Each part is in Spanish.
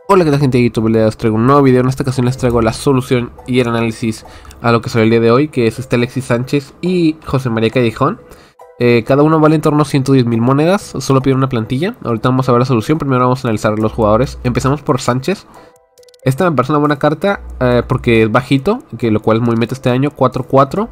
Hola, ¿qué tal, gente de YouTube? Les traigo un nuevo video. En esta ocasión les traigo la solución y el análisis a lo que salió el día de hoy, que es Alexis Sánchez y José María Callejón. Cada uno vale en torno a 110.000 monedas, solo pide una plantilla. Ahorita vamos a ver la solución, primero vamos a analizar los jugadores. Empezamos por Sánchez. Esta me parece una buena carta porque es bajito, lo cual es muy meta este año, 4-4.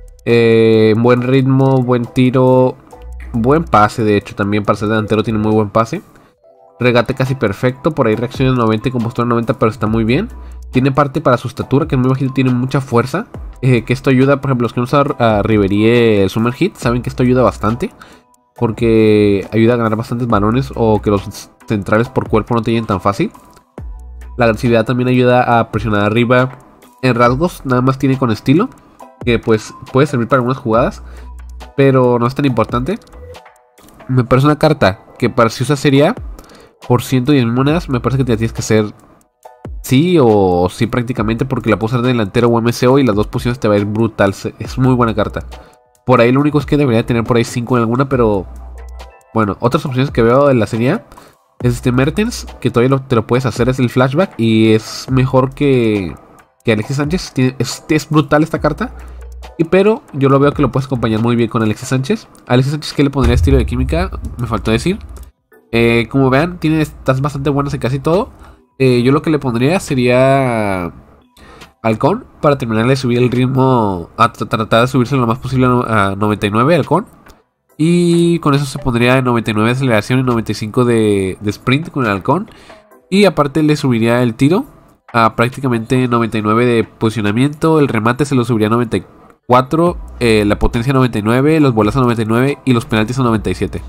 Buen ritmo, buen tiro, buen pase, de hecho también para ser delantero tiene muy buen pase. Regate casi perfecto, por ahí reacciones 90 y compostura 90, pero está muy bien. Tiene parte para su estatura, que es muy bajito, tiene mucha fuerza. Que esto ayuda, por ejemplo, los que usan a Ribery el Summer Hit, saben que esto ayuda bastante. Porque ayuda a ganar bastantes balones o que los centrales por cuerpo no te lleguen tan fácil. La agresividad también ayuda a presionar arriba. En rasgos, nada más tiene con estilo, que pues puede servir para algunas jugadas, pero no es tan importante. Me parece una carta que para si usa Serie A por 110 monedas, me parece que te tienes que hacer sí o sí prácticamente, porque la puedes hacer de delantero o MCO y las dos posiciones te va a ir brutal. Es muy buena carta. Por ahí lo único es que debería tener por ahí 5 en alguna, pero bueno, otras opciones que veo en la serie A es Mertens, que todavía te lo puedes hacer, es el flashback y es mejor que Alexis Sánchez. Es brutal esta carta. Pero yo lo veo que lo puedes acompañar muy bien con Alexis Sánchez. Alexis Sánchez, ¿qué le pondría estilo de química? Me faltó decir. Como vean, tiene estas bastante buenas en casi todo. Yo lo que le pondría sería Halcón, para terminar de subir el ritmo, a tratar de subirse lo más posible a 99 Halcón. Y con eso se pondría en 99 de aceleración y 95 de sprint con el Halcón. Y aparte le subiría el tiro a prácticamente 99 de posicionamiento. El remate se lo subiría a 94. La potencia a 99, los bolas a 99 y los penaltis a 97.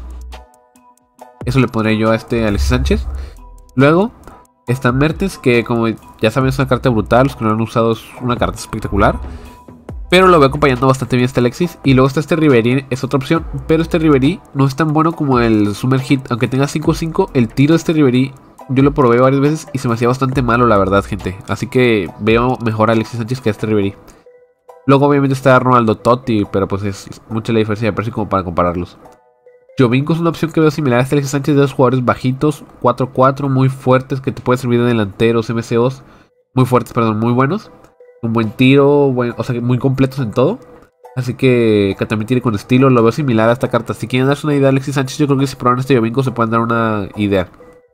Eso le pondré yo a Alexis Sánchez. Luego está Mertens, que como ya saben es una carta brutal. Los que no lo han usado es una carta espectacular, pero lo veo acompañando bastante bien Alexis. Y luego está Ribery, es otra opción, pero Ribery no es tan bueno como el Summer Hit. Aunque tenga 5-5, el tiro de Ribery yo lo probé varias veces y se me hacía bastante malo, la verdad, gente. Así que veo mejor a Alexis Sánchez que a Ribery. Luego obviamente está Ronaldo Totti, pero pues es mucha la diferencia de precio como para compararlos. Jovinko es una opción que veo similar a Alexis Sánchez, de dos jugadores bajitos, 4-4, muy fuertes, que te puede servir de delanteros, MCOs, muy fuertes, perdón, muy buenos. Un buen tiro, o sea, muy completos en todo. Así que también tiene con estilo, lo veo similar a esta carta. Si quieren darse una idea de Alexis Sánchez, yo creo que si prueban este Jovinko se pueden dar una idea.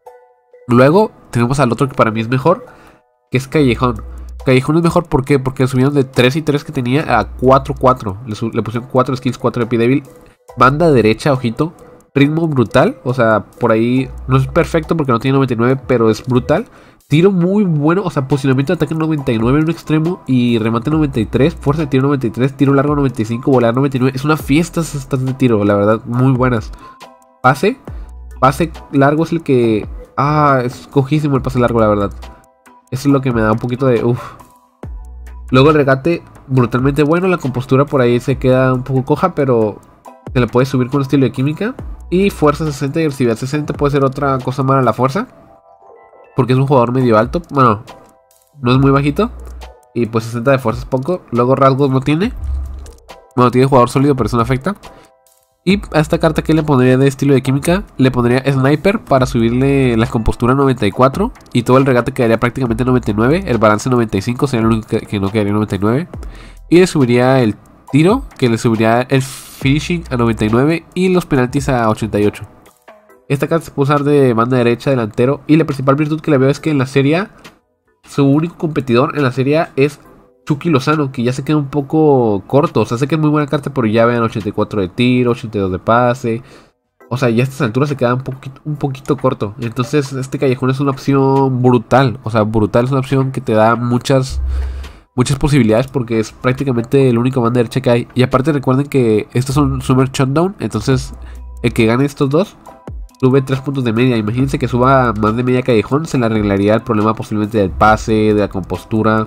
Luego tenemos al otro que para mí es mejor, que es Callejón. Callejón es mejor, ¿por qué? Porque le subieron de 3 y 3 que tenía a 4-4. Le pusieron 4 skills, 4 de débil. Banda derecha, ojito. Ritmo brutal. O sea, por ahí no es perfecto porque no tiene 99, pero es brutal. Tiro muy bueno. O sea, posicionamiento de ataque 99 en un extremo y remate 93. Fuerza de tiro 93. Tiro largo 95. Volar 99. Es una fiesta estas de tiro, la verdad. Muy buenas. Pase largo es el que... es cojísimo el pase largo, la verdad. Eso es lo que me da un poquito de... Luego el regate brutalmente bueno. La compostura por ahí se queda un poco coja, pero... se le puede subir con estilo de química. Y fuerza 60 y agresividad 60 puede ser otra cosa mala la fuerza, porque es un jugador medio alto. Bueno, no es muy bajito. Y pues 60 de fuerza es poco. Luego rasgos no tiene. Bueno, tiene jugador sólido, pero eso no afecta. Y a esta carta que le pondría de estilo de química, le pondría Sniper para subirle la compostura 94. Y todo el regate quedaría prácticamente 99. El balance 95, sería el único que no quedaría 99. Y le subiría el tiro, que le subiría el finishing a 99 y los penaltis a 88. Esta carta se puede usar de banda derecha, delantero. Y la principal virtud que le veo es que en la serie A, su único competidor en la serie A es Chucky Lozano, que ya se queda un poco corto. O sea, sé que es muy buena carta, pero ya vean 84 de tiro, 82 de pase. O sea, ya a estas alturas se queda un poquito corto. Entonces este Callejón es una opción brutal. O sea, brutal, es una opción que te da muchas posibilidades, porque es prácticamente el único banda derecha que hay. Y aparte recuerden que estos son Summer Shutdown. Entonces el que gane estos dos sube 3 puntos de media. Imagínense que suba más de media Callejón, se le arreglaría el problema posiblemente del pase, de la compostura.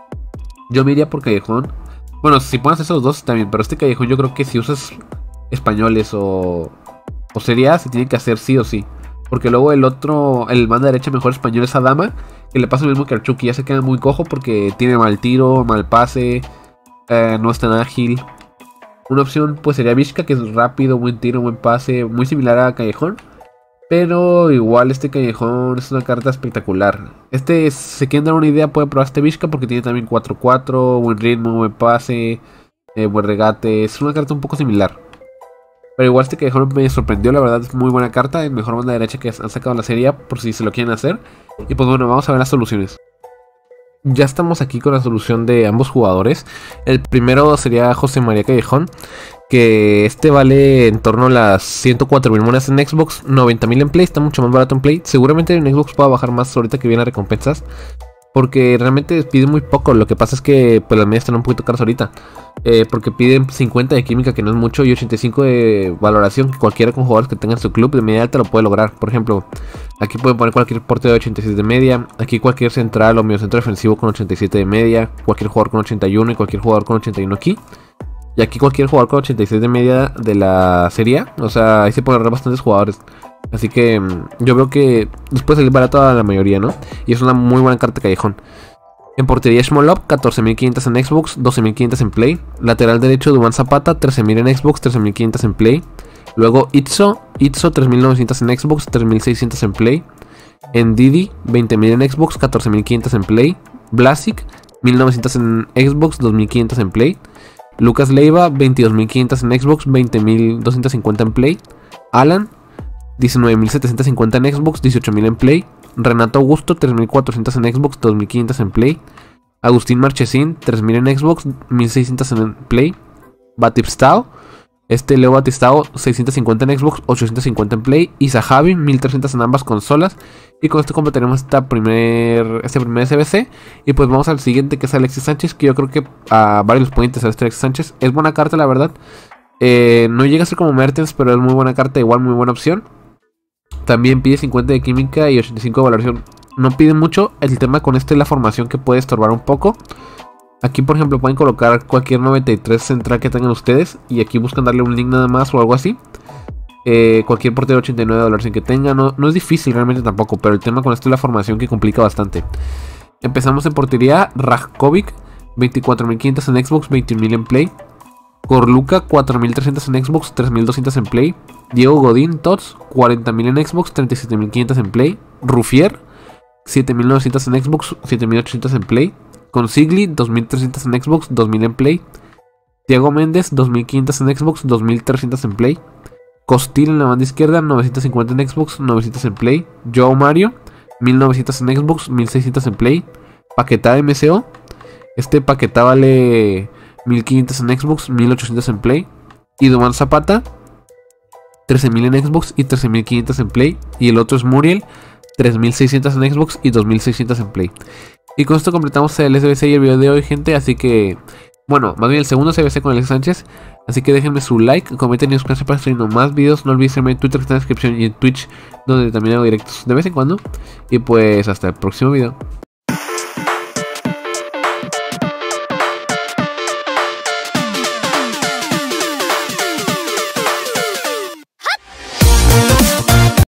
Yo me iría por Callejón. Bueno, si pueden hacer esos dos también, pero este Callejón yo creo que si usas españoles o Serie A, se tiene que hacer sí o sí. Porque luego el banda derecha mejor español es Adama, que le pasa lo mismo que al Chucky. Ya se queda muy cojo porque tiene mal tiro, mal pase, no es tan ágil. Una opción pues sería Vizca, que es rápido, buen tiro, buen pase, muy similar a Callejón. Pero igual este Callejón es una carta espectacular. Si se quieren dar una idea, pueden probar este Vizca porque tiene también 4-4, buen ritmo, buen pase, buen regate. Es una carta un poco similar. Pero igual este Callejón me sorprendió, la verdad es muy buena carta. El mejor banda derecha que han sacado en la serie, por si se lo quieren hacer. Y pues bueno, vamos a ver las soluciones. Ya estamos aquí con la solución de ambos jugadores. El primero sería José María Callejón, que este vale en torno a las 104.000 monedas en Xbox, 90.000 en Play, está mucho más barato en Play. Seguramente en Xbox pueda bajar más ahorita que vienen las recompensas, porque realmente piden muy poco. Lo que pasa es que pues las medias están un poquito caras ahorita, porque piden 50 de química, que no es mucho, y 85 de valoración, que cualquiera con jugadores que tengan su club de media alta lo puede lograr. Por ejemplo, aquí pueden poner cualquier portero de 86 de media, aquí cualquier central o medio centro defensivo con 87 de media, cualquier jugador con 81 y cualquier jugador con 81 aquí. Y aquí cualquier jugador con 86 de media de la serie, o sea, ahí se pueden agarrar bastantes jugadores. Así que yo veo que después salir barato a la mayoría, ¿no? Y es una muy buena carta Callejón. En portería Shmolov, 14.500 en Xbox, 12.500 en Play. Lateral derecho Duván Zapata, 13.000 en Xbox, 13.500 en Play. Luego Itzo 3.900 en Xbox, 3.600 en Play. En Didi, 20.000 en Xbox, 14.500 en Play. Blasic, 1.900 en Xbox, 2.500 en Play. Lucas Leiva, 22.500 en Xbox, 20.250 en Play. Alan, 19.750 en Xbox, 18.000 en Play. Renato Augusto, 3.400 en Xbox, 2.500 en Play. Agustín Marchesín, 3.000 en Xbox, 1.600 en Play. Batistao, Leo Batistao, 650 en Xbox, 850 en Play. Y Zahavi, 1.300 en ambas consolas. Y con esto completaremos este primer SBC. Y pues vamos al siguiente, que es Alexis Sánchez, que yo creo que a varios les puede interesar este Alexis Sánchez. Es buena carta, la verdad. No llega a ser como Mertens, pero es muy buena carta, igual muy buena opción. También pide 50 de química y 85 de valoración. No pide mucho. El tema con este es la formación, que puede estorbar un poco. Aquí por ejemplo pueden colocar cualquier 93 central que tengan ustedes, y aquí buscan darle un link nada más o algo así. Cualquier portero 89 de valoración que tenga. No es difícil realmente tampoco, pero el tema con esto es la formación, que complica bastante. Empezamos en portería. Rajkovic, 24.500 en Xbox, 21.000 en Play. Corluca, 4.300 en Xbox, 3.200 en Play. Diego Godín, Tots, 40.000 en Xbox, 37.500 en Play. Rufier, 7.900 en Xbox, 7.800 en Play. Consigli, 2.300 en Xbox, 2.000 en Play. Thiago Méndez, 2.500 en Xbox, 2.300 en Play. Costil en la banda izquierda, 950 en Xbox, 900 en Play. Joao Mario, 1.900 en Xbox, 1.600 en Play. Paquetá MCO. Paquetá vale 1.500 en Xbox, 1.800 en Play. Y Duván Zapata, 13.000 en Xbox y 13.500 en Play. Y el otro es Muriel, 3.600 en Xbox y 2.600 en Play. Y con esto completamos el SBC y el video de hoy, gente. Así que, bueno, más bien el segundo SBC con Alexis Sánchez. Así que déjenme su like, comenten y suscríbanse para estar más videos. No olviden seguirme en Twitter, que está en la descripción, y en Twitch, donde también hago directos de vez en cuando. Y pues hasta el próximo video.